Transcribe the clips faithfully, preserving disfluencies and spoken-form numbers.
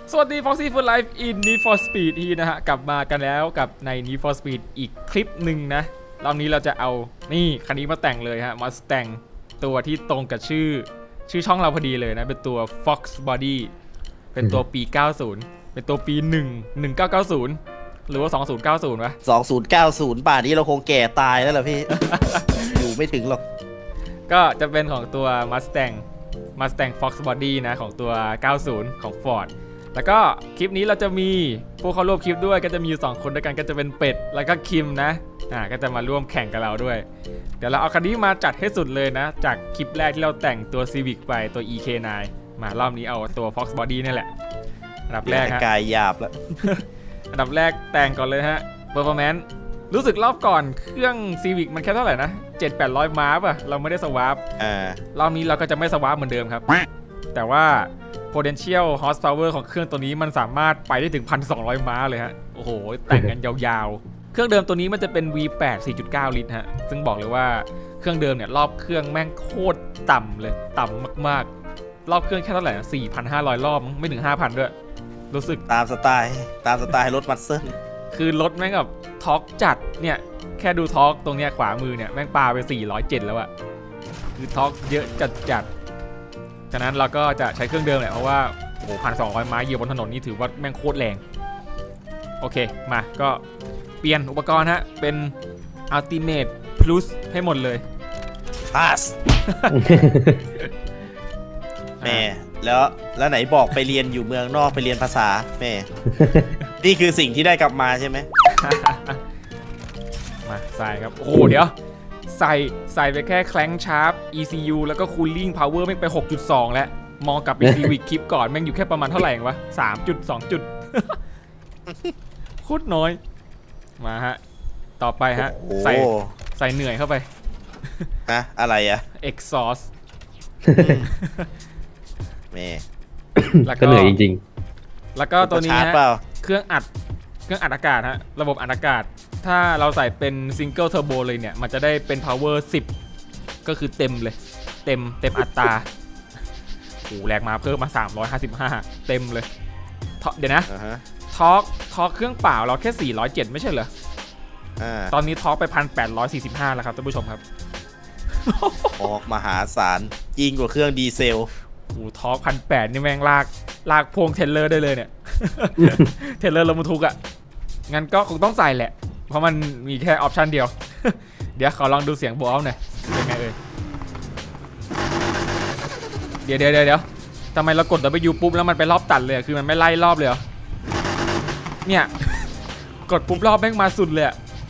สวัสดี Foxy Food Life in Need for Speed อีนะฮะกลับมากันแล้วกับใน Need for Speed อีกคลิปหนึ่งนะรอบนี้เราจะเอานี่คันนี้มาแต่งเลยฮะมาแต่งตัวที่ตรงกับชื่อชื่อช่องเราพอดีเลยนะเป็นตัว Fox Body เป็นตัวปีเก้าสิบเป็นตัวปีหนึ่ง หนึ่งเก้าเก้าศูนย์หรือว่าสองพันเก้าสิบวะสองพันเก้าสิบป่านนี้เราคงแก่ตายแล้วล่ะพี่ อยู่ไม่ถึงหรอกก็จะเป็นของตัว Mustang Mustang Fox Body นะของตัวเก้าสิบของ Ford แล้วก็คลิปนี้เราจะมีผู้เข้าร่วมคลิปด้วยก็จะมีอยู่สองคนด้วยกันก็จะเป็นเป็ดแล้วก็คิมนะอ่าก็จะมาร่วมแข่งกับเราด้วยเดี๋ยวเราเอาคันนี้มาจัดให้สุดเลยนะจากคลิปแรกที่เราแต่งตัว Civic ไปตัว อี เค ไนน์ มารอบนี้เอาตัว Fox Body นี่แหละอันดับแรกฮะกายหยาบแล้วอันดับแรกแต่งก่อนเลยฮะ Performance รู้สึกรอบก่อนเครื่อง Civic มันแค่เท่าไหร่นะ เจ็ดแปดร้อย ม้าป่ะเราไม่ได้สวาปอ่ารอบนี้เราก็จะไม่สวาปเหมือนเดิมครับแต่ว่า potential horsepower ของเครื่องตัวนี้มันสามารถไปได้ถึง หนึ่งพันสองร้อย ม้าเลยฮะโอ้โหแต่งกันยาวๆเครื่องเดิมตัวนี้มันจะเป็น วี แปด สี่จุดเก้า ลิตรฮะซึ่งบอกเลยว่าเครื่องเดิมเนี่ยรอบเครื่องแม่งโคตรต่ำเลยต่ำมากๆรอบเครื่องแค่เท่าไหร่ สี่พันห้าร้อย รอบไม่ถึง ห้าพัน ด้วยรู้สึกตามสไตล์ตามสไตล์รถมัสเซิลคือรถแม่งแบบทอร์กจัดเนี่ยแค่ดูทอร์กตรงเนี้ยขวามือเนี่ยแม่งปาไปสี่ร้อยเจ็ดแล้วอะคือทอร์กเยอะจัดจัดฉะนั้นเราก็จะใช้เครื่องเดิมแหละเพราะว่าโอ้โห หนึ่งพันสองร้อย ม้าเหยียบบนถนนนี่ถือว่าแม่งโคตรแรงโอเคมาก็เปลี่ยนอุปกรณ์ฮะเป็น Ultimate Plus ให้หมดเลย Pass แม่แล้วแล้วไหนบอกไปเรียนอยู่เมืองนอกไปเรียนภาษาแม่นี่คือสิ่งที่ได้กลับมาใช่ไหมมาใส่ครับโอ้โหเดี๋ยวใส่ใส่ไปแค่แคลงชาร์ป อี ซี ยู แล้วก็ Cooling Power แม่งไป หกจุดสอง แล้วมองกลับไป Civic คลิปก่อนแม่งอยู่แค่ประมาณเท่าไหร่วะ สามจุดสอง จุดโคตรน้อยมาฮะต่อไปฮะใส่ใส่เหนื่อยเข้าไปนะอะไรอะ Exhaust แม่ก็เหนื่อยจริงๆแล้วก็ตัวนี้ฮะเครื่องอัดเครื่องอัดอากาศฮะระบบอัดอากาศถ้าเราใส่เป็น Single Turbo เลยเนี่ยมันจะได้เป็น Power สิบก็คือเต็มเลยเต็มเต็มอัตราโอ้แรงมาเพิ่มมาสามร้อยห้าสิบห้าเต็มเลยเดี๋ยวนะทอร์กทอร์กเครื่องเปล่าเราแค่สี่ร้อยเจ็ดไม่ใช่เหรอตอนนี้ทอร์กไป หนึ่งพันแปดร้อยสี่สิบห้า แล้วครับท่านผู้ชมครับทอร์กมหาศาลยิ่งกว่าเครื่องดีเซลโอ้ทอร์ก หนึ่งพันแปดร้อย นี่แม่งลากลากพวงเทรลเลอร์ได้เลยเนี่ย เทรลเลอร์รถบรรทุกอ่ะงั้นก็คงต้องใส่แหละเพราะมันมีแค่ออปชันเดียว เดี๋ยวขอลองดูเสียงโบว์หน่อยเป็นไงเอ่ยเดี๋ยวเดี๋ยวเดี๋ยวทำไมเรากด ดับเบิลยู ปุ๊บแล้วมันไปรอบตัดเลยคือมันไม่ไล่รอบเลยเหรอเนี่ยกดปุ๊บรอบแม่งมาสุดเลย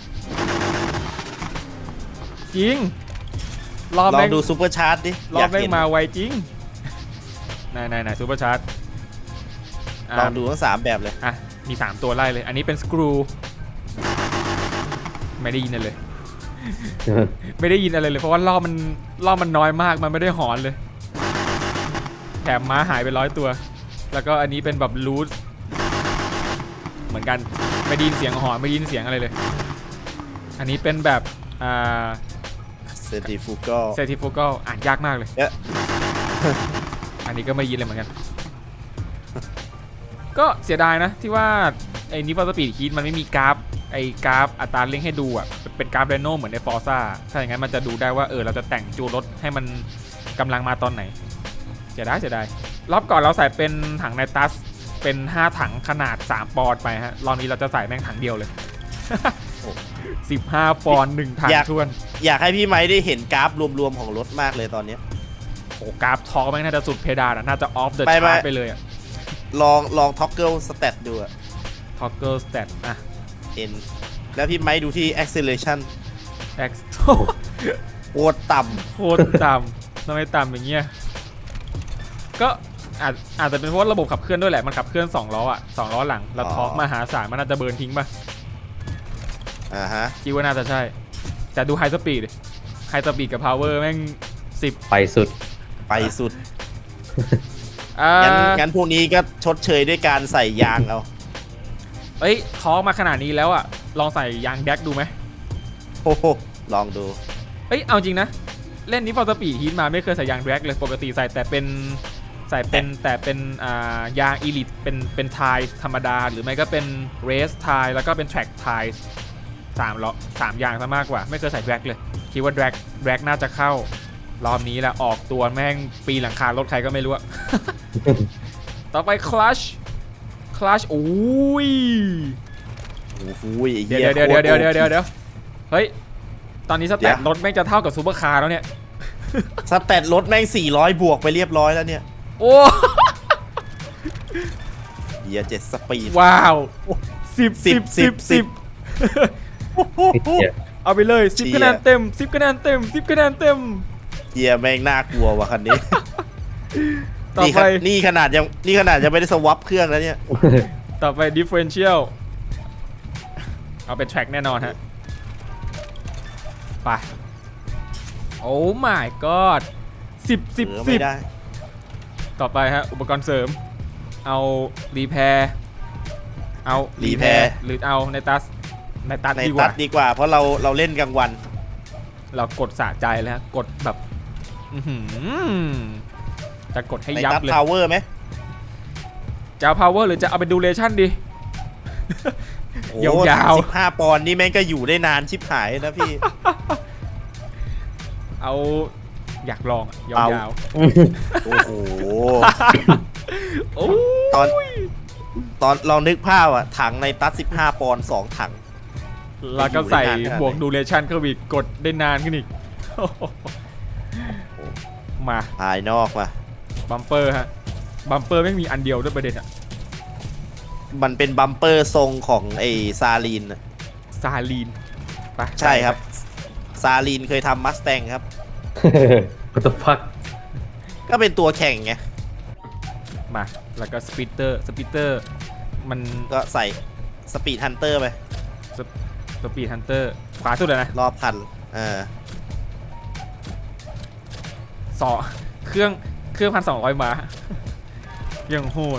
จริงรอบแม่งดูซูเปอร์ชาร์จดิรอบแม่งมาไวจริงไหนไหนไหนซูเปอร์ชาร์จลองดูทั้งสามแบบเลยอ่ะมีสามตัวไล่เลยอันนี้เป็นสกรูไม่ได้ยินอะไรเลยไม่ได้ยินอะไรเลยเพราะว่ารอบมันรอบมันน้อยมากมันไม่ได้หอนเลยแถมม้าหายไปร้อยตัวแล้วก็อันนี้เป็นแบบรูทเหมือนกันไม่ได้ยินเสียงหอนไม่ได้ยินเสียงอะไรเลยอันนี้เป็นแบบอ่าเซติฟูกัลเซติฟูกัลอ่านยากมากเลยอันนี้ก็ไม่ยินเลยเหมือนกันก็เสียดายนะที่ว่าไอ้นิฟอร์สปีดฮีทมันไม่มีกราฟไอ้กราฟอัตราเร่งให้ดูอ่ะเป็นกราฟเรโนเหมือนในฟอร์ซ่าถ้าอย่างนั้นมันจะดูได้ว่าเออเราจะแต่งจูนรถให้มันกำลังมาตอนไหนเสียดายเสียดายรอบก่อนเราใส่เป็นถังไนตัสเป็นห้าถังขนาดสามปอนด์ไปฮะรอบนี้เราจะใส่แม่งถังเดียวเลย สิบห้าปอนด์หนึ่งถังท้วนอยากให้พี่ไม้ได้เห็นกราฟรวมๆของรถมากเลยตอนนี้โอ้กราฟทอร์กแม่งน่าจะสุดเพดานอ่ะน่าจะออฟเดอะชาร์ตไปเลยอ่ะลองลองท็อกเกิลสเตตดูอะท็อกเกิลสเตตอ่ะเอ็นแล้วพี่ไม้ดูที่ acceleration x โคตรต่ำโคตรต่ำทำไมต่ำอย่างเงี้ยก็อาจอาจจะเป็นเพราะระบบขับเคลื่อนด้วยแหละมันขับเคลื่อนสองล้ออ่ะสองล้อหลังแล้วทอร์กมหาศาลมันน่าจะเบิร์นทิ้งป่ะอ่าฮะคิดว่าน่าจะใช่แต่ดูไฮสปีดไฮสปีดกับพาวเวอร์แม่งสิบไปสุดไปสุดงั้นงั้นพวกนี้ก็ชดเชยด้วยการใส่ยางเอาเอ้ยท้องมาขนาดนี้แล้วอ่ะลองใส่ยางแดกดูไหมโอ้โหลองดูเอ้ยเอาจริงนะเล่นนี้ฟอร์สปีดฮีทมาไม่เคยใส่ยางแดกเลยปกติใส่แต่เป็นใส่เป็นแต่เป็นอ่ายางอีลิทเป็นเป็นไทยธรรมดาหรือไม่ก็เป็นเรสไทยแล้วก็เป็นแทร็กไทยสามล้อสามอย่างซะมากกว่าไม่เคยใส่แดร็กเลยคิดว่าแดร็กแดร็กน่าจะเข้ารอบนี้แหละออกตัวแม่งปีหลังคารถใครก็ไม่รู้อะ ต่อไปคลัชคลัชโอ้ยโอ้โหเดี๋ยวเดี๋ยวเดี๋ยวเดี๋ยวเดี๋ยวเดี๋ยวเดี๋ยวเฮ้ยตอนนี้สแตทรถแม่งจะเท่ากับซูเปอร์คาร์แล้วเนี่ยสแตทรถแม่งสี่ร้อยบวกไปเรียบร้อยแล้วเนี่ยโอ้เฮียเจ็ดสปีดว้าวสิบสิบสิบสิบเอาไปเลยสิบคะแนนเต็มสิบคะแนนเต็มสิบคะแนนเต็มเฮียแม่งน่ากลัวว่ะคันนี้ต่อไปนี่ขนาดยังนี่ขนาดยังไม่ได้สวอปเครื่องแล้วเนี่ยต่อไป differential เอาเป็น track แน่นอนฮะไปโอ้ my god สิบสิบสิบต่อไปฮะอุปกรณ์เสริมเอารีแพร์เอารีแพร์หรือเอาในตัสในตัสดีกว่าดีกว่าเพราะเราเราเล่นกลางวันเรากดสะใจแล้วกดแบบจะกดให้ยับเลยพาวเวอร์ไหมจะเอา power หรือจะเอาเป็น duration ดียาวๆสิบห้าปอนด์นี่แม่งก็อยู่ได้นานชิบหายนะพี่เอาอยากลองยาวๆโอ้โหตอนตอนลองนึกภาพอ่ะถังในตัสสิบห้าปอนด์สองถังแล้วก็ใส่บวก duration เข้าไปกดได้นานขึ้นอีกมาภายนอกมาบัมเปอร์ฮะบัมเปอร์ไม่มีอันเดียวด้วยประเด็นอ่ะมันเป็นบัมเปอร์ทรงของไอ้ซาลีนซาลีนใช่ครับซาลีนเคยทำมัสแตงครับ What the fuck ก็เป็นตัวแข่งไงมาแล้วก็สปีดเตอร์สปีดเตอร์มันก็ใส่สปีดฮันเตอร์ไปสปีดฮันเตอร์ขวาสุดเลยนะรอบพันเออสอเครื่องเครื่องพันสองร้อยม้ายังโหด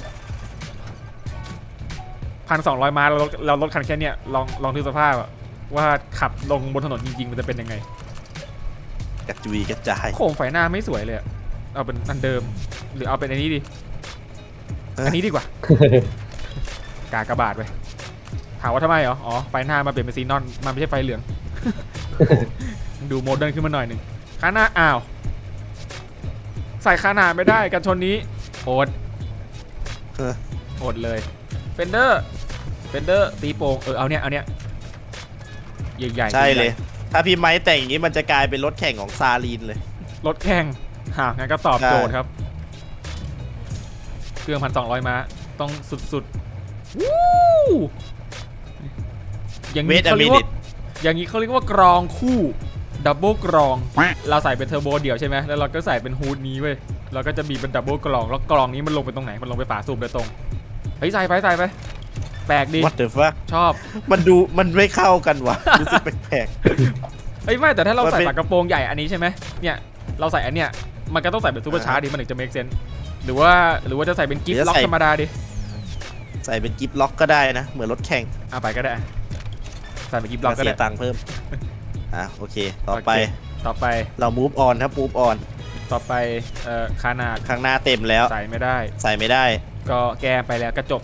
พันสองร้อยม้าเราเรารถคันแค่เนี้ยลองลองดูสภาพว่าขับลงบนถนนจริงๆมันจะเป็นยังไงกระจุยกระจายโครงไฟหน้าไม่สวยเลยเอาเป็นอันเดิมหรือเอาเป็นอันนี้ดีอันนี้ดีกว่ากากระบาดไปถามว่าทำไมเหรออ๋อไฟหน้ามาเปลี่ยนเป็นซีนอนมันไม่ใช่ไฟเหลืองดูโมเดิร์นขึ้นมาหน่อยหนึ่งข้างหน้าอ้าวใส่ข้างหน้าไม่ได้กันชนนี้โอดโอดเลยเฟนเดอร์เฟนเดอร์ตีโป่งเออเอาเนี้ยเอาเนี้ยใหญ่ๆใช่เลยถ้าพี่ไม้แต่งอย่างนี้มันจะกลายเป็นรถแข่งของซาลีนเลยรถแข่งหางั้นก็ตอบโจทย์ครับเครื่องพันสองร้อยม้าต้องสุดๆวู้อย่างนี้เขาเรียกว่าอย่างนี้เขาเรียกว่ากรองคู่ดับเบิลกรองเราใส่เป็นเทอร์โบเดี่ยวใช่ไหมแล้วเราก็ใส่เป็นฮูดนี้เว้ยเราก็จะมีเป็นดับเบิลกรองแล้วกรองนี้มันลงไปตรงไหนมันลงไปฝาสูบโดยตรงเฮ้ยใส่ไปใส่ไปแปลกดี What the fuck ชอบมันดูมันไม่เข้ากันวะรู้สึกแปลกๆเฮ้ยไม่แต่ถ้าเราใส่ฝากระโปรงใหญ่อันนี้ใช่ไหมเนี่ยเราใส่อันเนี้ยมันก็ต้องใส่เป็นซูเปอร์ชาร์จดิมันถึงจะ make sense หรือว่าหรือว่าจะใส่เป็นกิฟต์ล็อกธรรมดาดิใส่เป็นกิฟต์ล็อกก็ได้นะเหมือนรถแข่งเอาไปก็ได้ใส่เป็นกิฟต์ล็อกก็ได้เสียตังค์เพิ่มอ่ะโอเคต่อไปต่อไปเรา move on ครับ move on ต่อไปเอ่อขนาดข้างหน้าเต็มแล้วใส่ไม่ได้ใส่ไม่ได้ก็แก้ไปแล้วกระจก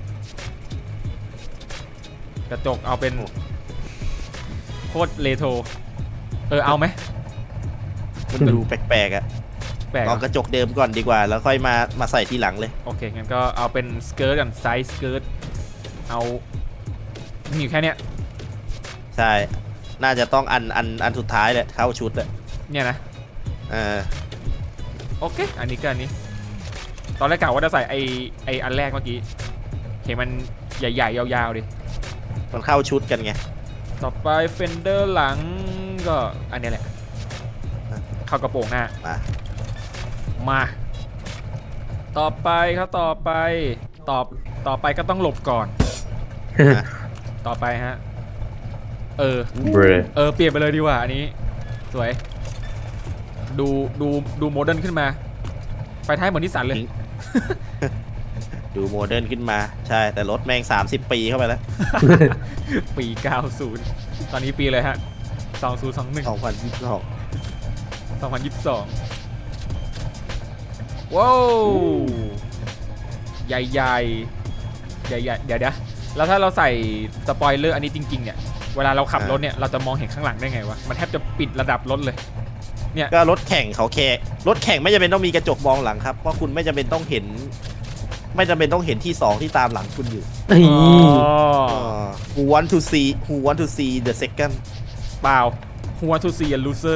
กระจกเอาเป็นโคตรเรโทรเออเอาไหมมันดูแปลกๆอ่ะลองกระจกเดิมก่อนดีกว่าแล้วค่อยมามาใส่ทีหลังเลยโอเคงั้นก็เอาเป็นสเกิร์ตกันไซส์สเกิร์ตเอามีแค่เนี้ยใช่น่าจะต้องอันอันอันสุดท้ายแหละเข้าชุดเลยเนี่ยนะเออโอเคอันนี้ก็อันนี้ตอนแรกกะว่าจะใส่ไอไออันแรกเมื่อกี้เห็นมันใหญ่ๆยาวๆดิมันเข้าชุดกันไงต่อไปเฟนเดอร์หลังก็อันนี้แหละเข้ากระโปรงหน้ามามาต่อไปครับต่อไปตอบต่อไปก็ต้องหลบก่อนต่อไปฮะเออเออเปลี่ยนไปเลยดีกว่าอันนี้สวยดูดูดูโมเดิร์นขึ้นมาไฟท้ายเหมือนนิสสันเลยดูโมเดิร์นขึ้นมาใช่แต่รถแม่งสามสิบปีเข้าไปแล้วปีเก้าสิบตอนนี้ปีเลยฮะสองพันยี่สิบสองสองพันยี่สิบสองสองพันยี่สิบสองว้าวใหญ่ใหญ่ใหญ่ใหญ่เดี๋ยวเดี๋ยวแล้วถ้าเราใส่สปอยเลอร์อันนี้จริงๆเนี่ยเวลาเราขับรถเนี่ยเราจะมองเห็นข้างหลังได้ไงวะมันแทบจะปิดระดับรถเลยเนี่ยก็รถแข่งเขาแค่รถแข่งไม่จำเป็นต้องมีกระจกมองหลังครับเพราะคุณไม่จำเป็นต้องเห็นไม่จำเป็นต้องเห็นที่สองที่ตามหลังคุณอยู่ Who want to see Who want to see the second เปล่า Who want to see a loser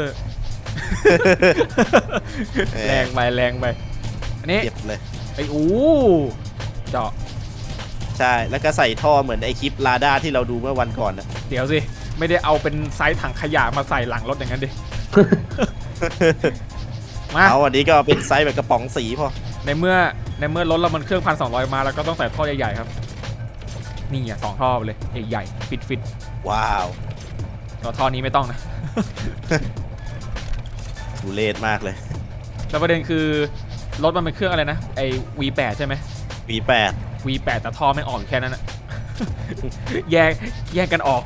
แรงไปแรงไปอันนี้เจ็บเลยไอ้อู้เจาะใช่แล้วก็ใส่ท่อเหมือนไอคลิปลาด้าที่เราดูเมื่อวันก่อนนะเดี๋ยวสิไม่ได้เอาเป็นไซส์ถังขยะมาใส่หลังรถอย่างนั้นดิมาเอาอันนี้ก็เป็นไซส์แบบกระป๋องสีพอในเมื่อในเมื่อรถเรามันเครื่องพันสองร้อยมาแล้วก็ต้องใส่ท่อใหญ่ๆครับนี่อ่ะสองท่อเลยใหญ่ๆฟิตฟิตว้าวต่อท่อนี้ไม่ต้องนะทุเรศมากเลยแล้วประเด็นคือรถมันเป็นเครื่องอะไรนะไอ้ วี แปด ใช่ไหมวี แปดวี แปด แต่ท่อไม่ออกแค่นั้นนะ แยกแยกกันออก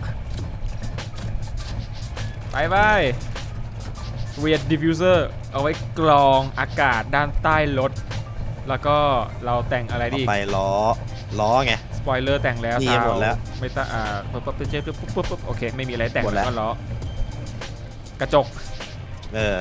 ไปไป rear diffuser เอาไว้กรองอากาศด้านใต้รถแล้วก็เราแต่งอะไรดีไปล้อล้อไงสปอยเลอร์แต่งแล้วนี่หมดแล้วไม่ต้องอ่าปุ๊บปุ๊บเจ๊ปุ๊บปุ๊บปุ๊บโอเคไม่มีอะไรแต่งแล้วก็ล้อกระจกเออ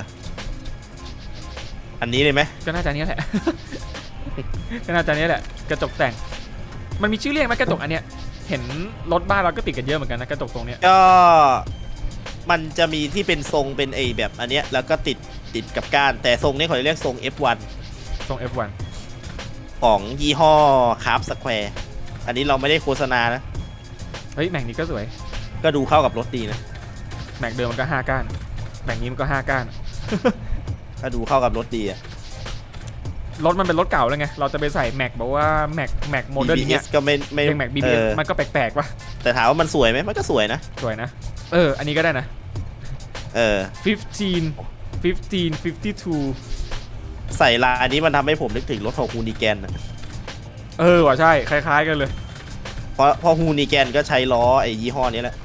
อันนี้เลยไหมก็น่าจะนี้แหละ ก็น่าจะนี้แหละกระจกแต่งมันมีชื่อเรียกไหมกระจกอันเนี้ยเห็นรถบ้านเราก็ติดกันเยอะเหมือนกันนะกระจกตรงเนี้ยก็มันจะมีที่เป็นทรงเป็นไอแบบอันเนี้ยแล้วก็ติดติดกับก้านแต่ทรงนี้เขาเรียกทรง เอฟ วันทรง เอฟ วันของยี่ห้อคาร์บสแควร์อันนี้เราไม่ได้โฆษณานะเฮ้ยแม็กนี้ก็สวยก็ดูเข้ากับรถดีนะแม็กเดิมมันก็ห้าก้านแม็กนี้มันก็ห้าก้านก็ดูเข้ากับรถดีอะรถมันเป็นรถเก่าแล้วไงเราจะไปใส่แม็กบอกว่าแม็กแม็กโมเดิร์นเนี่ยก็ไม่ไม่แม็ก บี บี เอส มันก็แปลกๆว่ะแต่ถามว่ามันสวยไหมมันก็สวยนะสวยนะเอออันนี้ก็ได้นะเออสิบห้า สิบห้า ห้าสิบสองใส่ลายนี้มันทำให้ผมนึกถึงรถของฮูนิแกนนะเออว่ะใช่คล้ายๆกันเลยเพราะเพราะฮูนิแกนก็ใช้ล้อไอ้ยี่ห้อนี้แหละ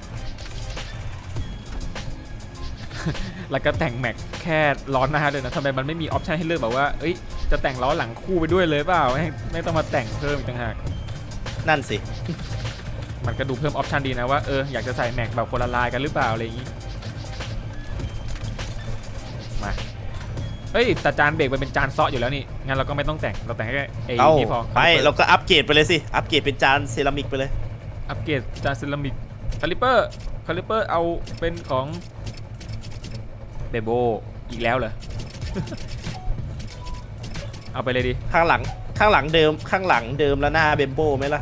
แล้วก็แต่งแม็กแค่ล้อหน้าเลยนะทำไมมันไม่มีออปชันให้เลือกแบบว่าเอ้ยจะแต่งล้อหลังคู่ไปด้วยเลยเปล่าไม่ไม่ต้องมาแต่งเพิ่มอีกต่างหากนั่นสิมันก็ดูเพิ่มออปชันดีนะว่าเอออยากจะใส่แม็กแบบคนละลายกันหรือเปล่าอะไรอย่างงี้มาเฮ้ยแต่จานเบรกมันเป็นจานซอสอยู่แล้วนี่งั้นเราก็ไม่ต้องแต่งเราแต่งแค่ไอ้นี่พอไปเราก็อัปเกรดไปเลยสิอัปเกรดเป็นจานเซรามิกไปเลยอัปเกรดจานเซรามิกคาลิเปอร์คาลิเปอร์เอาเป็นของเบโบอีกแล้วเหรอ เอาไปเลยดิข้างหลังข้างหลังเดิมข้างหลังเดิมแล้วหน้าเบมโบไหมล่ะ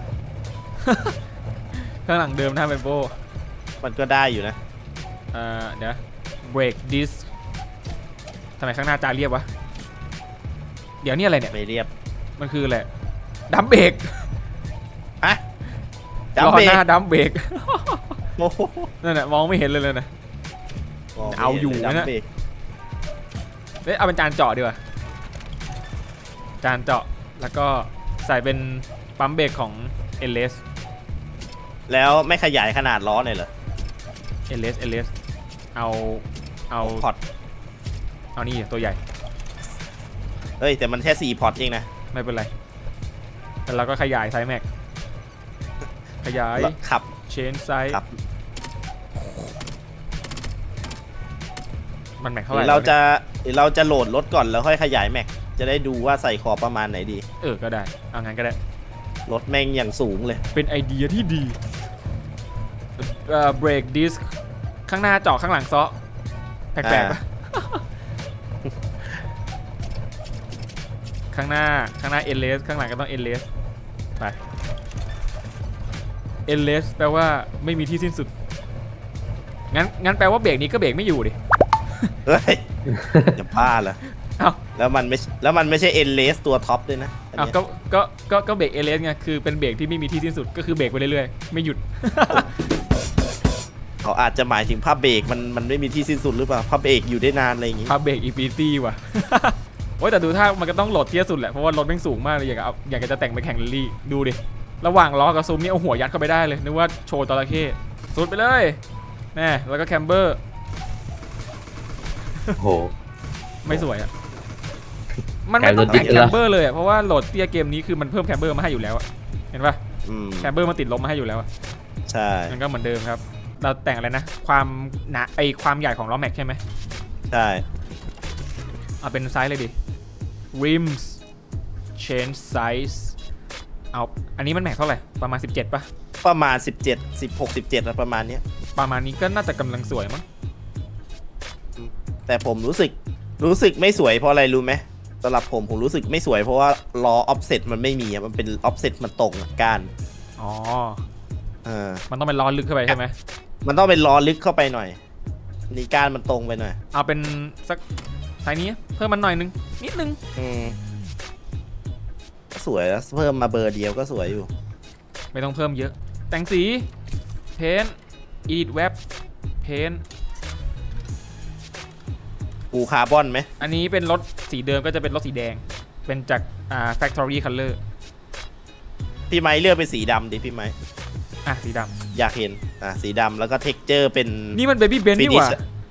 ข้างหลังเดิมหน้าเบมโบมันก็ได้อยู่นะเอ่อเดี๋ยว break disc ทำไมข้างหน้าจาเรียบวะเดี๋ยวนี่อะไรเนี่ยไม่เรียบมันคืออะไรดัมเบรกอะล้อหน้าดัมเบรกนั่นแหละมองไม่เห็นเลยเลยนะเอาอยู่นะเฮ้ยเอาเป็นจานเจาะดีกว่าจานเจาะแล้วก็ใส่เป็นปั๊มเบรกของ เอล เอสแล้วไม่ขยายขนาดล้อหน่อยเหรอเอล เอส เอล เอส เอาเอาพอร์ตเอานี่ตัวใหญ่เฮ้ยแต่มันแค่สี่พอร์ตเองนะไม่เป็นไรแต่เราก็ขยายไซส์แม็กขยายขับเชนไซส์มันแม็กเท่าไหร่เราจะเราจะโหลดรถก่อนแล้วค่อยขยายแม็กจะได้ดูว่าใส่ขอบประมาณไหนดีเออก็ได้เอางั้นก็ได้รถแม่งอย่างสูงเลยเป็นไอเดียที่ดีเอ่อเบรกดิสข้างหน้าเจาะข้างหลังซ้อแปลกๆปะข้างหน้าข้างหน้าเอลเลสข้างหลังก็ต้องเอลเลสไปเอลเลสแปลว่าไม่มีที่สิ้นสุดงั้นงั้นแปลว่าเบรกนี้ก็เบรกไม่อยู่ดิเฮ้ยจะพลาดเหรอแล้วมันไม่แล้วมันไม่ใช่เอลเลสตัวท็อปด้วยนะอ้าวก็ก็ก็ก็เบรกเอลเลสไงคือเป็นเบรกที่ไม่มีที่สิ้นสุดก็คือเบรกไปเรื่อยๆไม่หยุดเขาอาจจะหมายถึงภาพเบรกมันมันไม่มีที่สิ้นสุดหรือเปล่าภาพเบรกอยู่ได้นานอะไรอย่างงี้ภาพเบรกอินฟินิตี้ว่ะโอ้ยแต่ดูท่ามันก็ต้องโหลดเทียสุดแหละเพราะว่ารถแม่งสูงมากเลยอยากเอาอยากจะแต่งไปแข่งแรลลี่ดูดิระหว่างล้อกับซูมนี่เอาหัวยัดเข้าไปได้เลยนึกว่าโชว์จระเข้สุดไปเลยแน่แล้วก็แคมเบอร์โหไม่สวยอ่ะมันไม่ต้องแต่งแคมเบอร์เลยเพราะว่าโหลดเตี้ยเกมนี้คือมันเพิ่มแคมเบอร์มาให้อยู่แล้วเห็นปะแคมเบอร์มันติดลบมาให้อยู่แล้วใช่มันก็เหมือนเดิมครับเราแต่งอะไรนะความหนาไอความใหญ่ของล้อแม็กใช่ไหมใช่เอาเป็นไซส์เลยดิ rims change size เอาอันนี้มันแม็กเท่าไหร่ประมาณสิบเจ็ดป่ะประมาณสิบเจ็ด สิบหก สิบเจ็ดประมาณนี้ประมาณนี้ก็น่าจะกำลังสวยมั้งแต่ผมรู้สึกรู้สึกไม่สวยเพราะอะไรรู้ไหมสำหรับผมผมรู้สึกไม่สวยเพราะว่าล้อออฟเซ็ตมันไม่มีมันเป็นออฟเซ็ตมันตรงก้านอ๋อเออมันต้องเป็นล้อลึกเข้าไปใช่ไหมมันต้องเป็นล้อลึกเข้าไปหน่อยนี่ก้านมันตรงไปหน่อยเอาเป็นสักไซส์นี้เพิ่มมันหน่อยนึงนิดนึงอืมสวยแล้วเพิ่มมาเบอร์เดียวก็สวยอยู่ไม่ต้องเพิ่มเยอะแต่งสีเพ้นอีดเว็บเพ้นฟูคาร์บอนไหมอันนี้เป็นรถสีเดิมก็จะเป็นรถสีแดงเป็นจากอ่า factory color พี่ไม้เลือกเป็นสีดำดิพี่ไม้อ่ะสีดำอยากเห็นอ่ะสีดำแล้วก็เท็กเจอร์เป็นนี่มันเบบี้เบนนี่หว่า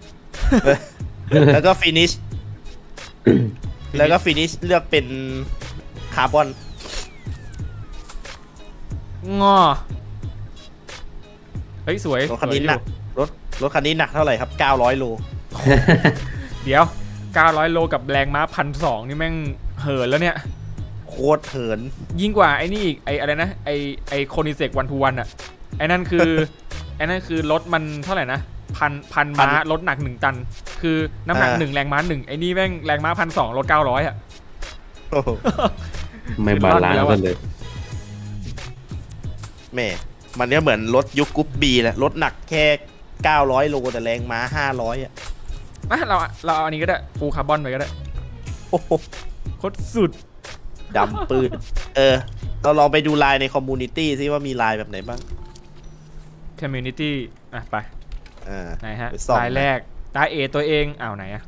แล้วก็ฟินิชแล้วก็ฟินิชเลือกเป็นคาร์บอนงอเฮ้ยสวยรถคันนี้หนักรถรถคันนี้หนักเท่าไหร่ครับเก้าร้อยโลเดี๋ยวเก้าร้อยโลกับแรงม้าพันสองนี่แม่งเหินแล้วเนี่ยโคตรเหินยิ่งกว่าไอ้นี่อีกไอ้อะไรนะไอ้ไอ้โคนิเซกวันทูวันอ่ะไอ้นั่นคือไอ้นั่นคือรถมันเท่าไหร่นะพันพันม้ารถหนักหนึ่งตันคือน้ำหนักหนึ่งแรงม้าหนึ่งไอ้นี่แม่งแรงม้าพันสองรถเก้าร้อยอ่ะไม่บาลานซ์กันเลยแม่มันเนี่ยเหมือนรถยุคกุ๊ปบีแหละรถหนักแค่เก้าร้อยโลแต่แรงม้าห้าร้อยอ่ะอ่ะเราเราเอาอันนี้ก็ได้ฟูลคาร์บอนไปก็ได้โอ้โหโคตรสุดดำปืนเออเราลองไปดูลายในคอมมูนิตี้ซิว่ามีลายแบบไหนบ้างคอมมูนิตี้อ่ะไปอ่าไหนฮะลายแรกลายเอตัวเองอ้าวไหนอะ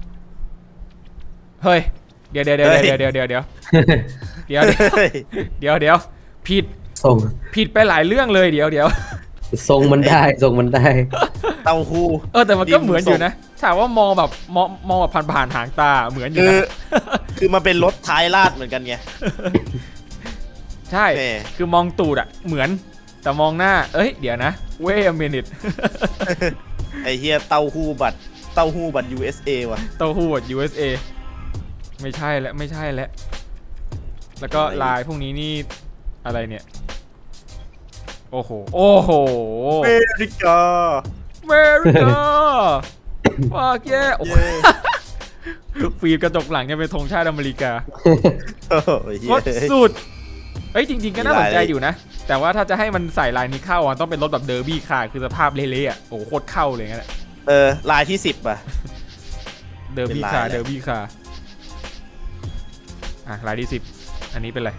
เฮ้ยเดี๋ยวเดี๋ยวเดี๋ยวเดี๋ยวเดี๋ยวเดี๋ยวเดี๋ยวเดี๋ยวเดี๋ยวเดี๋ยวผิดทรงผิดไปหลายเรื่องเลยเดี๋ยวเดี๋ยวทรงมันได้ทรงมันได้เต้าหู้เออแต่มันก็เหมือนอยู่นะถามว่ามองแบบมองมองแบบผ่านๆหางตาเหมือนอยู่นะคือมันเป็นรถท้ายลาดเหมือนกันไงใช่คือมองตูดอะเหมือนแต่มองหน้าเอ้ยเดี๋ยวนะเว้ยเมนิตไอเฮียเต้าหู้บัตรเต้าหู้บัตร ยู เอส เอ ว่ะเต้าหู้บัตร ยู เอส เอ ไม่ใช่แล้วไม่ใช่แล้วแล้วก็ลายพวกนี้นี่อะไรเนี่ยโอ้โหโอ้โหเมริกาเมริกาว่าแย่โอ้ฟิล์มกระจกหลังจะเป็นธงชาติอเมริกาโคตรสุดเฮ้ยจริงๆก็น่าสนใจอยู่นะแต่ว่าถ้าจะให้มันใส่ลายนี้เข้าอ่ะต้องเป็นรถแบบเดอร์บี้คาร์คือสภาพเละๆอ่ะโอ้โคตรเข้าเลยงั้นแหละเออลายที่สิบอ่ะเดอร์บี้คาร์เดอร์บี้คาร์อ่ะลายที่สิบอันนี้เป็นอะไร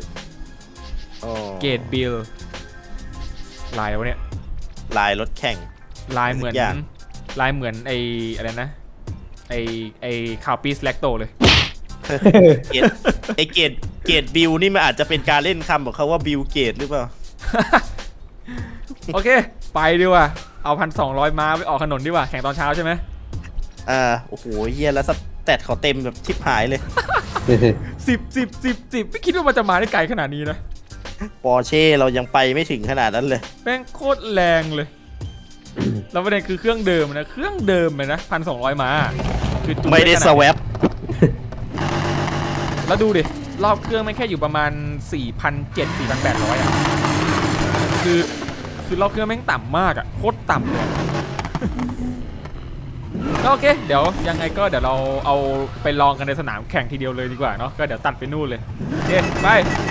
เกตบิลลายวะเนี่ยลายรถแข่งลายเหมือนลายเหมือนไออะไรนะไอไอคาวปีสแลกโตเลยไอเกตเกตบิลนี่มันอาจจะเป็นการเล่นคำของเขาว่าบิลเกตหรือเปล่าโอเคไปดีกว่าเอาพันสองร้อยม้าไปออกถนนดีกว่าแข่งตอนเช้าใช่ไหมอ่าโอ้โหเฮียแล้วสแตทเขาเต็มแบบชิบหายเลยสิบสิบสิบสิบไม่คิดว่ามันจะมาได้ไกลขนาดนี้นะปอร์เช่เรายังไปไม่ถึงขนาดนั้นเลยแม่งโคตรแรงเลยแล้วประเด็นคือเครื่องเดิมนะเครื่องเดิมเลยนะพันสองร้อยม้าคือไม่ได้สวปแล้วดูดิรอบเครื่องไม่แค่อยู่ประมาณ สี่พันเจ็ดร้อย สี่พันแปดร้อย อ่ะคือคือรอบเครื่องแม่งต่ำมากอ่ะโคตรต่ำเลยโอเคเดี๋ยวยังไงก็เดี๋ยวเราเอาไปลองกันในสนามแข่งทีเดียวเลยดีกว่าเนาะก็เดี๋ยวตัดไปนู่นเลยโอเคไป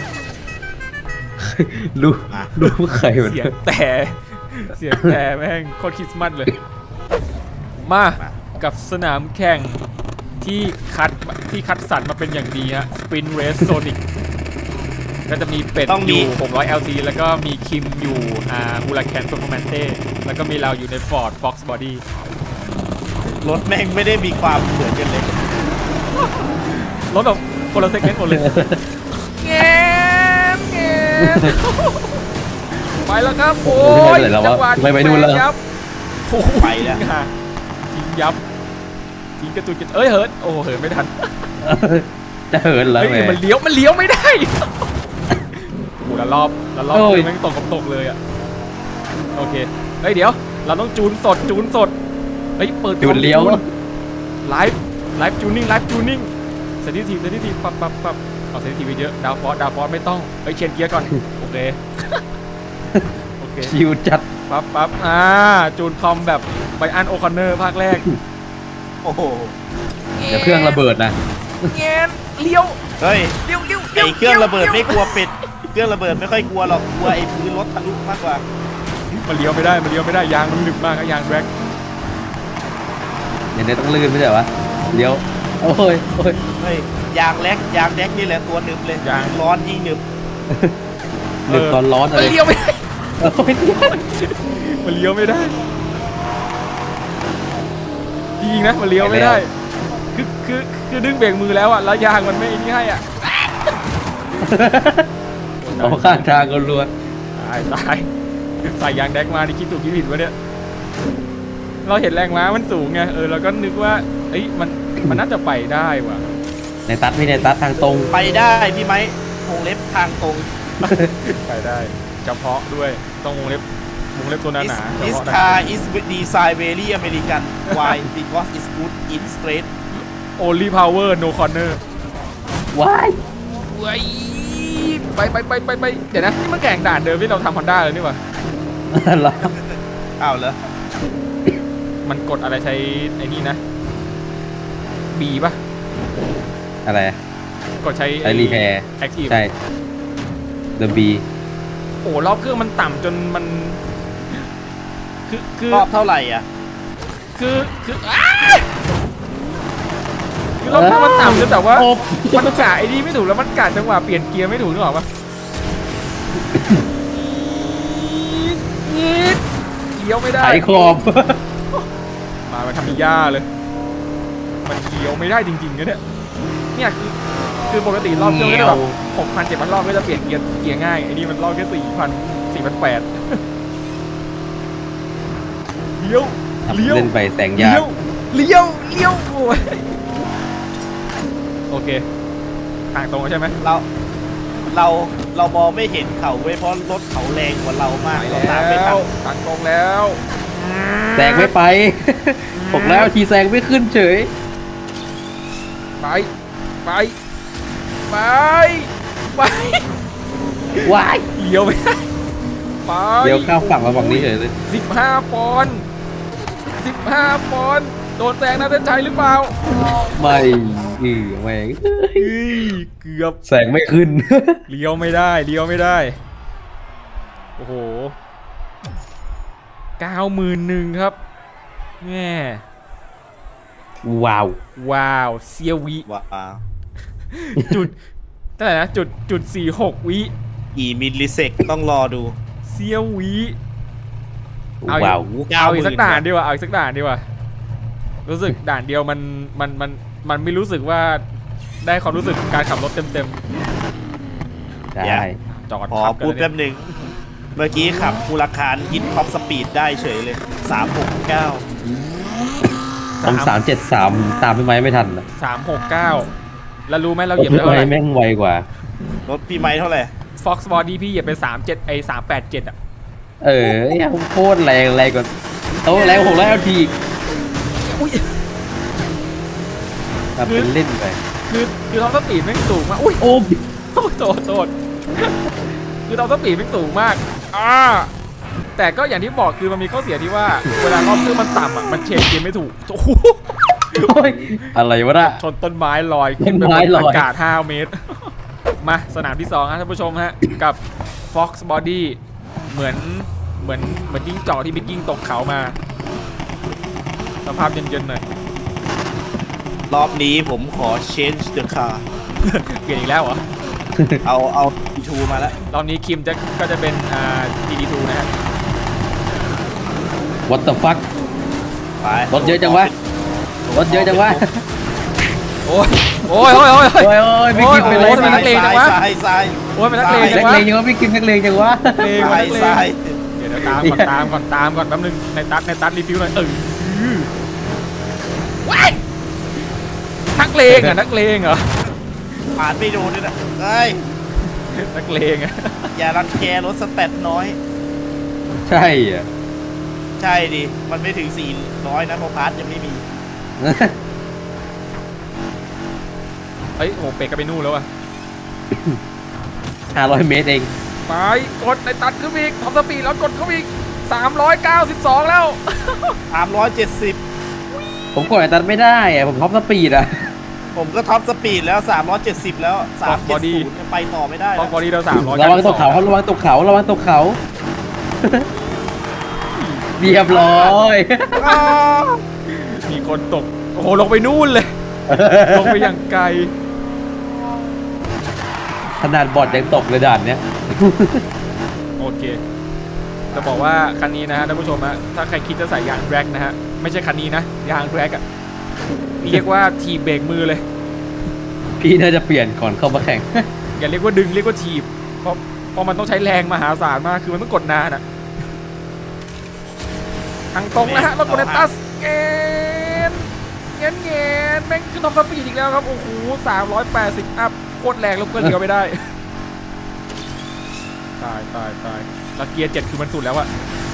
รู้รู้ใครเสียงแต่เสียงแต่แม่งโคตรคริสต์มาสเลยมากับสนามแข่งที่คัดที่คัดสรรมาเป็นอย่างดีฮะ Sprint Race Sonic ก็จะมีเป็ดอยู่หกร้อย แอล ที แล้วก็มีคิมอยู่อ่า Huracan Performante แล้วก็มีเราอยู่ใน Ford Fox Body รถแม่งไม่ได้มีความเหมือนกันเลยรถแบบคนละเซกเมนต์หมดเลยเงมเงมไปแล้วครับโอ้ยจังหวะไม่ไปดูแล้วยับไปแล้วยิงยับยิงกระตุกกระเอ้ยเหินโอ้เหินไม่ทันจะเหินแล้วเฮ้ยแม่มันเลี้ยวมันเลี้ยวไม่ได้โอ้ละรอบละรอบโอ้ยคือแม่งตกกับตกเลยอ่ะโอเคเฮ้ยเดี๋ยวเราต้องจูนสดจูนสดเฮ้ยเปิดจูนเลี้ยวไลฟ์ไลฟ์จูนิ่งไลฟ์จูนิ่งเซนซิทีฟเซนซิทีฟปั๊บปั๊บปั๊บเอาเซนซิทีฟไปเยอะดาวฟอสดาวฟอสไม่ต้องเฮ้ยเชนเกียร์ก่อนโอเคโอเคชิวจัดปั๊บปั๊บอ่าจูนคอมแบบไบอันโอคอนเนอร์ภาคแรกโอ้โหเดี๋ยวเครื่องระเบิดนะเงี้ยเลี้ยวเฮ้ยเลี้ยวเลี้ยวไอเครื่องระเบิดไม่กลัวเป็ดเครื่องระเบิดไม่ค่อยกลัวหรอกกลัวไอ้พื้นรถทะลุมากกว่ามันเลี้ยวไม่ได้มันเลี้ยวไม่ได้ยางมันหนึบมากอะยางแบล็คอย่างนี้ต้องลื่นไม่ใช่เหรอวะเลี้ยวโอ้ยโอ้ยเฮ้ยยางแลกยางแดกนี่แหละตัวหนึบเลยยางร้อนยิ่งหนึบหนึบตอนร้อนมัเลนยเลี้ยวไม่ได้โอ้ยมันเลี้ยวไม่ได้จริงนะมันเลี้ยวไม่ได้คือคือคือดึงเบรกมือแล้วอะแล้วยางมันไม่นี่ให้อ่ะเอาข้างทางก็รัวตายตายใส่ยางแดกมานี่คิดถูกคิดผิดวะเนี่ยเราเห็นแรงม้ามันสูงไงเออเราก็นึกว่าเอ้ยมันมันน่าจะไปได้ว่ะในตัดพี่ในตัดทางตรงไปได้พี่ไม้วงเล็บทางตรงไปได้เฉพาะด้วยต้องวงเล็บวงเล็บตัวหนาหนาเฉ This พาะนะ car is designed very American why because it's good in straight only power no corner ว้ายเว้ยไปไปไปไปไปเดี๋ยวนะนี่มันแข่งด่านเดิมที่เราทำฮอนด้าเลยนี่หว่าเหรออ้าวเหรอมันกดอะไรใช้ไอ้นี่นะ B ป่ะอะไรกดใช้ไอรีแพร์แอคทีฟใช่ The B โอ้รอบเครื่องมันต่ำจนมัน คือคือรอบเท่าไหร่อ่ะคือคืออ้าคือรอบเครื่องมันต่ำจนแบบว่าโอ้มันกะไอ้นี่ไม่ถูกแล้วมันกะจังหวะเปลี่ยนเกียร์ไม่ถูกนึกออกปะเลี้ยวไม่ได้ไถขอบมามันทำมีย่าเลย มันเลี้ยวไม่ได้จริงๆนะเนี่ยเนี่ยคือคือปกติรอบเครื่องก็จะแบบหกพันเจ็ดพันรอบก็จะเปลี่ยนเกียร์เกียร์ง่ายไอ้นี่มันรอบแค่สี่พันสี่พันแปดเลี้ยวเลี้ยวเล่นไปแสงยาเลี้ยวเลี้ยวเลี้ยวโอ้ยโอเคทางตรงแล้วใช่ไหมเราเราเรามองไม่เห็นเขาเว้ยเพราะรถเขาแรงกว่าเรามากไปเราตามแล้ไม่ทัวน ทางตรงแล้วแซงไม่ไปบอกแล้วทีแซงไม่ขึ้นเฉยไปไปไปไปว้ายเลี้ยวไม่ได้ไปเดี๋ยวข้ามฝั่งมาฝั่งนี้เฉยเลยสิบห้าปอนด์สิบห้าปอนด์โดนแซงนะเส้นชัยหรือเปล่าไม่อือแม่งเฮ้ยเกือบแสงไม่ขึ้นเลี้ยวไม่ได้เลี้ยวไม่ได้โอ้โหเก้าหมื่นหนึ่งครับแม่ว้าวว้าวเซียววิว้าวจุดเท่าไหร่นะจุดจุดสี่หกวิกี่มิลลิเซกต้องรอดูเซียววิเอาว้าวเอาอีกสักด่านดีกว่าเอาอีกสักด่านดีกว่ารู้สึกด่านเดียวมันมันมันมันไม่รู้สึกว่าได้ความรู้สึกการขับรถเต็มเต็มได้ๆจอดขอขับกันพูดเลยแป๊บหนึ่งเมื่อกี้ขับมูลคารฮิตท็อปสปีดได้เฉยเลยสามหกเก้าต้องสามเจ็ดสามตามพี่ไม้ไม่ทันนะสามหกเก้าแล้วรู้ไหมเราเหรยีถยบไปพี่เท่าไหไม้ร่แม่งไวกว่ารถพี่ไม้เท่าไหร่ Fox Body พี่เหยียบไปสามเจ็ดไอสามแปดเจ็ดอ่ะเออไอ้โคตรแรงแรงกว่าโอ้แรงหกร้อยเอาทีอุ้ยทำเป็นเล่นไปคือคือท็อปสปีดแม่งสูงมากอุ้ยโอ้โอ้โทษโทษคือท็อปสปีดแม่งสูงมากอ่าแต่ก็อย่างที่บอกคือมันมีข้อเสียที่ว่าเวลารอบเครื่องมันต่ำอ่ะมันเชนเกียร์ไม่ถูกโอ้โหยอะไรวะน่ะชนต้นไม้ลอยขึ้นไปต้นบไม้นลอยอากาศห้าเมตร มาสนามที่สองครับท่านผู้ชมฮะกับ Fox Body เหมือนเหมือนเหมือนยิ่งเจาะที่บิ๊กยิ่งตกเขามาสภาพเย็นๆหน่อยรอบนี้ผมขอ change the car เปลี่ยนอีกแล้วเหรอเอาเอาทูมาแล้วรอบนี้คิมจะก็จะเป็นอ่า ดี ดี ทู นะฮะ What the fuck ไปรถเยอะจังวะรถเยอะจังวะโอ้ยโอ้ยโอ้ยโอ้ยโอ้ยโอ้ยพี่กิมเป็นไรโอ้ยทำไมนักเลงจังวะซ้ายซ้ายโอ้ยเป็นนักเลงนัจักงวะเลงยังวะพี่กิมนักเลงจังวะเลงซ้าวะยนักเลซ้ายงเดี๋ยวเดี๋ยวตามก่อนตามก่อนตามก่อนแป๊บนึงในตัดในตัดรีฟิวหน่อยเออว้ายนักเลงเหรอ่ะนักเลงเหรอผ่านไม่โดนเลยนะเอ้ยนักเลงอะอย่ารังแกรถสแตทน้อยใช่อ่ะใช่ดิมันไม่ถึงสี่ร้อยนะเพราะพาร์ทยังไม่มีเฮ้ยโอ้เป็กก็ไปนู่นแล้วอะห้าร้อยเมตรเองไปกดในตัดขึ้นอีกท็อปสปีดแล้วกดเข้าอีกสามร้อยเก้าสิบสองแล้วสามร้อยเจ็ดสิบผมกดไอ้ตันไม่ได้อ่ะผมท็อปสปีดอ่ะผมก็ท็อปสปีดแล้วสามร้อยเจ็ดสิบแล้วสามเจ็ดศูนย์ไปต่อไม่ได้ท็อปบอดี้เราสามร้อยระวังตกเขาครับระวังตกเขาระวังตกเขา เรียบร้อยมีคนตกโอ้โหลงไปนู่นเลยลงไปอย่างไกลขนาดบอดยังตกเลยด่านเนี้ยโอเคจะบอกว่าคันนี้นะฮะท่านผู้ชมฮะถ้าใครคิดจะใส่ยางแร็กนะฮะไม่ใช่คันนี้นะยางแร็กอะเรียกว่าทีบเบรกมือเลยพี่น่าจะเปลี่ยนก่อนเข้ามาแข่งอย่าเรียกว่าดึงเรียกว่าทีบเพราะเพราะมันต้องใช้แรงมหาศาลมากคือมันต้องกดนานอะทางตรงนะฮะรถโคเนตัสเงี้ยเงี้ยเงี้ยแม่งขึ้นท็อปสปีดอีกแล้วครับโอ้โหสามร้อยแปดสิบอัพโคตรแรงแล้วก็เลี้ยวไม่ได้ตายตายตายแล้วเกียร์เจ็ดคือมันสุดแล้วอะ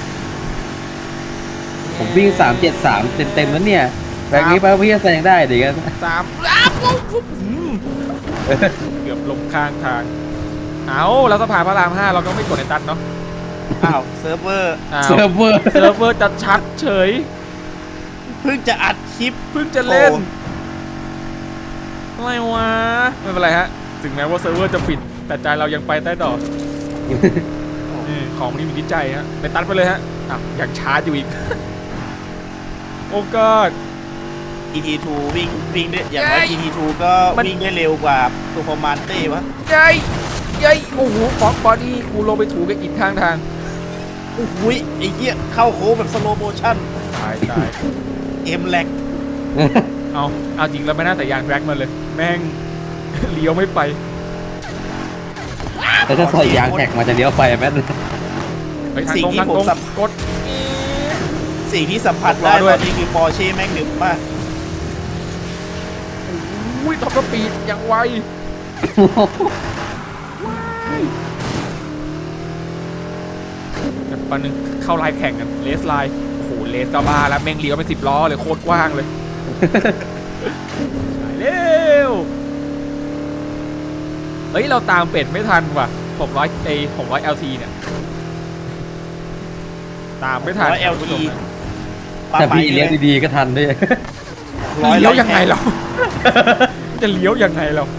ผมวิ่งสามเจ็ดสามเต็มเต็มๆแล้วเนี่ยแบบนี้ไปพี่จะแซงได้เดี๋ยวกันสามอ้าวปุ๊บเกือบลงข้างทางเอาแล้วสะพานพระรามห้าเราก็ไม่กดในตัดเนาะอ้าวเซิร์ฟเวอร์อ้าวเซิร์ฟเวอร์เซิร์ฟเวอร์จัดชัดเฉยเพิ่งจะอัดคลิปเพิ่งจะเล่นโอ้อะไรวะไม่เป็นไรฮะถึงแม้ว่าเซิร์ฟเวอร์จะปิดแต่ใจเรายังไปได้ต่อนี่ของนี้มีจิตใจฮะไปตัดไปเลยฮะอ่ะอยากชาร์จอยู่อีก โอ้ก็ที ที ทู วิ่งวิ่งได้อย่างน้อยเย้ที ที ทู ก็มันวิ่งได้เร็วกว่าตัวฟอร์มานเต้วะใหญ่ใหญ่โอ้โหฟอกบอดี้กูลงไปถูกับอิฐข้างทางโอ้โหยไอ้เหี้ยเข้าโค้งแบบสโลโมชั่นตายตายเอ็มแลกเอาเอาจริงแล้วไม่น่าแต่ยางแร็กมาเลย แม่ง เลี้ยวไม่ไปแต่ถ้าใส่ยางแท็กมาจะเลี้ยวไปแม่นเฮ้ยทางตรงทางตรงกดสิ่งที่สัมผัสได้รอด้วยตอนนี้คือปอร์เช่แม่งหนึบมากอุ้ยท็อปสปีดอย่างไวปันนึงเข้าไลน์แข่งกันเลสไลน์โอ้โหเลสก็บ้าแล้วแม่งเลี้ยวไปสิบล้อเลยโคตรกว้างเลยเร็วเฮ้ยเราตามเป็ดไม่ทันว่ะหกร้อยไอหกร้อย แอล ที เนี่ยตามไม่ทันร้อย แอล ทีแต่พี่เลี้ยวดีๆก็ทันด้วยร้อยเลี้ยวยังไงเรา จะเลี้ยวยังไงเรา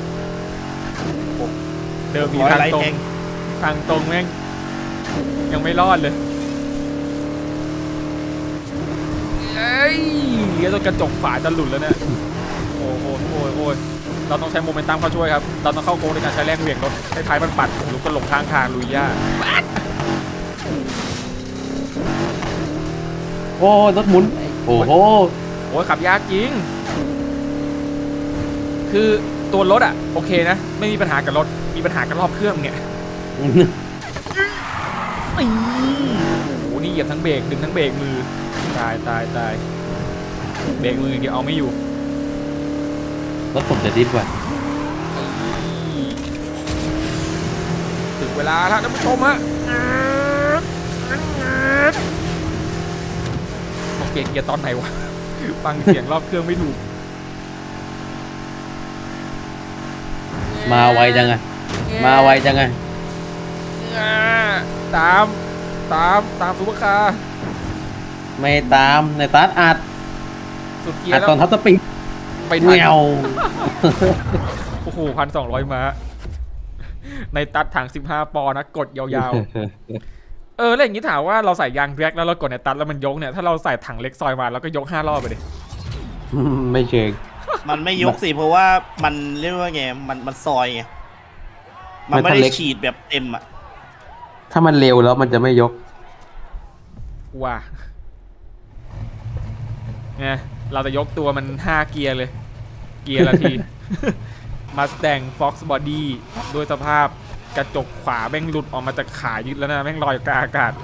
เดิมมีร้อยทางไลตรงแทงทางตรงแม่งยังไม่รอดเลยเอ้ยเลี้ยวจนกระจกฝาจะหลุดแล้วเนี่ยโอ้โหโอ้ยโอ้ยเราต้องใช้โมเมนตัมเข้าช่วยครับเราต้องเข้าโค้งในการใช้แรงเหวี่ยงรถให้ท้ายมันปัดลุกก็หลงข้างทางลุยยากโอ้รถหมุนโอ้โหโอ้ยขับยากจริงคือตัวรถอะโอเคนะไม่มีปัญหากับรถมีปัญหากับรอบเครื่องเนี่ยโอ้โหนี่เหยียบทั้งเบรกดึงทั้งเบรกมือตายตายตายเบรกมืออย่างเดียวเอาไม่อยู่รถผมจะดิ้นว่ะถึงเวลาแล้วท่านผู้ชมฮะต้องเปลี่ยนเกียร์ตอนไหนวะฟังเสียงรอบเครื่องไม่ถูกมาไวจังไงมาไวจังไงตามตามตามซุปเปอร์คาร์ไม่ตามในตัดอัดสุดเกียอัร์ดแล้วตอนทับสปริงไปทันแนวโอ้โหพันสองร้อยม้าในตัดถังสิบห้าปอนด์นะกดยาวๆ เออแล้วอย่างนี้ถามว่าเราใส่ยางแร็กแล้วเรากดในตัดแล้วมันยกเนี่ยถ้าเราใส่ถังเล็กซอยมาแล้วก็ยกห้ารอบไปดิไม่เชิงมันไม่ยกสิเพราะว่ามันเรียกว่าไงมันมันซอยไงมันไม่ได้ฉีดแบบเต็มอ่ะถ้ามันเร็วแล้วมันจะไม่ยกว่าไงเราจะยกตัวมันห้าเกียร์เลย เกียร์ละที มาสแตงฟ็อกซ์บอดี้ด้วยสภาพกระจกขวาแม่งหลุดออกมาจากขายึดแล้วนะแม่งลอยกลางอากาศ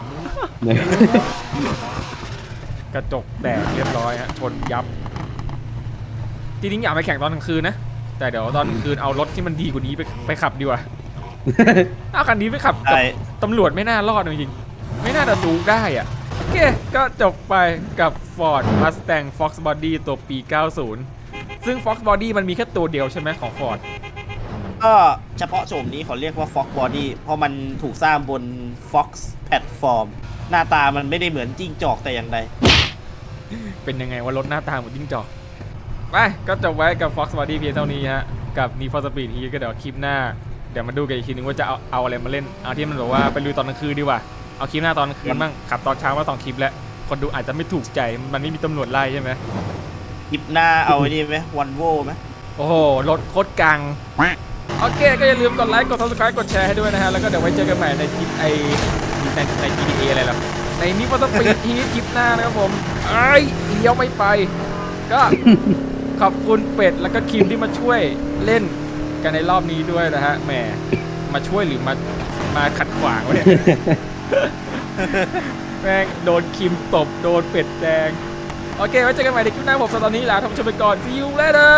กระจกแตกเรียบร้อยฮะชนยับจริงๆอยากไปแข่งตอนกลางคืนนะแต่เดี๋ยวตอนคืนเอารถที่มันดีกว่านี้ไปไปขับดีกว่า เอาคันนี้ไปขับกับตำรวจไม่น่ารอดจริงๆไม่น่าจะจูกได้อะโอเคก็จบไปกับ Ford Mustang Fox Body ตัวปี เก้าสิบ ซึ่ง Fox Body มันมีแค่ตัวเดียวใช่ไหมของ Ford ก็เฉพาะโฉมนี้เขาเรียกว่า Fox Body เพราะมันถูกสร้างบน Fox Platform หน้าตามันไม่ได้เหมือนจิ้งจอกแต่อย่างใดเป็นยังไงว่ารถหน้าตาเหมือนจิ้งจอกไปก็จบไว้กับ Fox Body เพียงเท่านี้ฮะกับ Need for Speed Heat ก็เดี๋ยวคลิปหน้าเดี๋ยวมาดูกันอีกทีนึงว่าจะเอาเอาอะไรมาเล่นเอาที่มันบอกว่าไปลุยตอนกลางคืนดีกว่าเอาคลิปหน้าตอนกลางคืนบ้างขับตอนเช้ามาสองคลิปแล้วคนดูอาจจะไม่ถูกใจมันไม่มีตำรวจไล่ใช่ไหมคลิปหน้าเอาไอ้นี่ไหมวันโวไหมโอ้โหรถโคตรกังโอเคก็อย่าลืมกดไลค์กด Subscribe กดแชร์ให้ด้วยนะฮะแล้วก็เดี๋ยวไว้เจอกันใหม่ในคลิปไอในใน จี ที เอ อะไรล่ะในNeed for Speed Heat คลิปหน้านะครับผมไอ้เลี้ยวไม่ไปก็ ขอบคุณเป็ดแล้วก็คิมที่มาช่วยเล่นกันในรอบนี้ด้วยนะฮะแหมมาช่วยหรือมามาขัดขวางวะเนี่ย แม่งโดนคิมตบโดนเป็ดแจงโอเคไว้เจอกันใหม่ในคลิปหน้าผมสำหรับตอนนี้ลาท่านผู้ชมไปก่อน see you later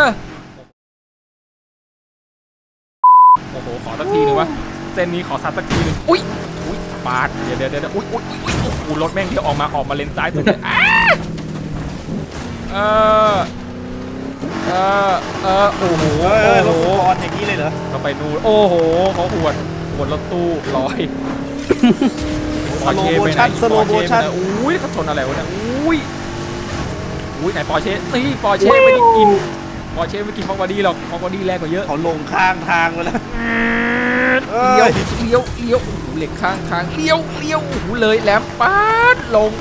โอ้โหขอสักทีนึงวะเส้นนี้ขอซัดสักทีนึงอุ้ยอุ้ยปาดเดี๋ยวเดี๋ยวเดี๋ยวอุ้ยอุ้ยอุ้ยโอ้โหรถแม่งที่ออกมาออกมาเลนซ้ายสุดเลยเออเออเออโอ้โหเออรโอ้ถโหสปอร์ตอย่างนี้เลยเหรอก็ไปนู่นโอ้โหเขาหวดหวดรถตู้ลอยสโลโมชั่นสโลโมชั่นอุ้ยเขาชนอะไรวะเนี่ยอุ้ยอุ้ยไหนปอร์เช่นี่ปอร์เช่ไม่ได้กินปอร์เช่ไม่กินฟอกบอดี้หรอกฟอกบอดี้แรงกว่าเยอะเขาลงข้างทางไปแล้วเลี้ยวเลี้ยวเลี้ยวโอ้โหเหล็กข้างทางเลี้ยวเลี้ยวโอ้โหเลยแหลมป๊าดลง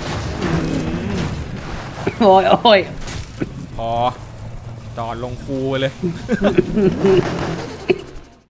โอ้ยโอ้ยพอจอดลงคูเลย